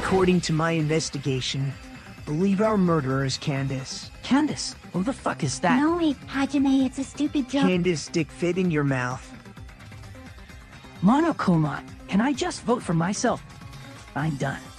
According to my investigation, believe our murderer is Candice. Candice? Who the fuck is that? No, wait, Hajime, it's a stupid joke. Candice, stick fit in your mouth. Monokuma, can I just vote for myself? I'm done.